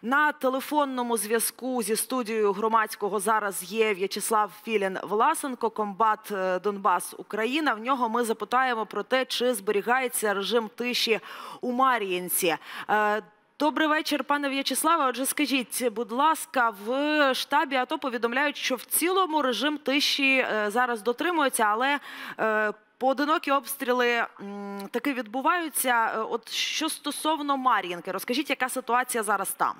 На телефонному зв'язку зі студією громадського зараз є В'ячеслав Філін-Власенко, комбат Донбас Україна. В нього ми запитаємо про те, чи зберігається режим тиші у Мар'їнці. Добрий вечір, пане В'ячеславе. Отже, скажіть, будь ласка, в штабі АТО повідомляють, що в цілому режим тиші зараз дотримується, але поодинокі обстріли таки відбуваються. От що стосовно Мар'їнки, розкажіть, яка ситуація зараз там?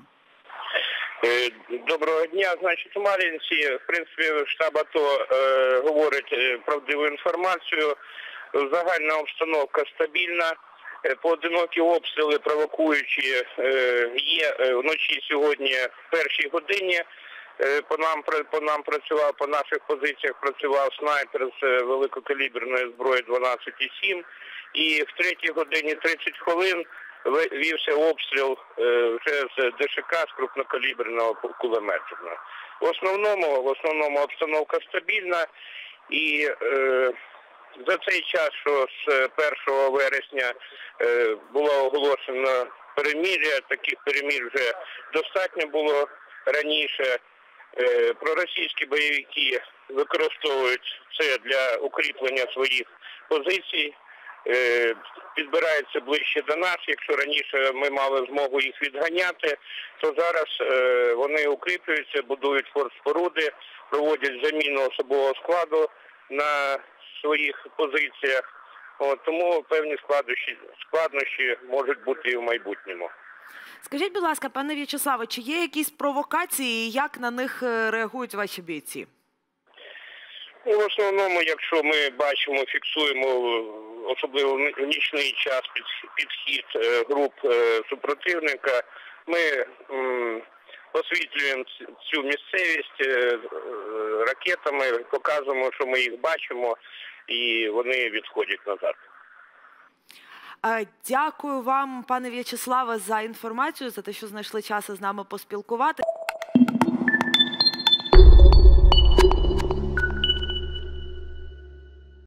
Доброго дня. Значить, у Мар'їнці, в принципі, штаб АТО говорить правдиву інформацію. Загальна обстановка стабільна. Поодинокі обстріли, провокуючі, є вночі сьогодні в першій годині. По нам працював, по наших позиціях працював снайпер з великокаліберної зброї 12,7. І в 3 годині 30 хвилин вівся обстріл вже з ДШК, з крупнокаліберного кулемету. В основному обстановка стабільна. І за цей час, що з 1 вересня було оголошено перемир'я, таких перемір вже достатньо було раніше. Проросійські бойовики використовують це для укріплення своїх позицій, підбираються ближче до нас. Якщо раніше ми мали змогу їх відганяти, то зараз вони укріплюються, будують фортспоруди, проводять заміну особового складу на своїх позиціях. Тому певні складнощі можуть бути і в майбутньому. Скажіть, будь ласка, пане В'ячеславе, чи є якісь провокації і як на них реагують ваші бійці? В основному, якщо ми бачимо, фіксуємо, особливо в нічний час, підхід груп супротивника, ми освітлюємо цю місцевість ракетами, показуємо, що ми їх бачимо, і вони відходять назад. Дякую вам, пане В'ячеславе, за інформацію, за те, що знайшли час з нами поспілкувати.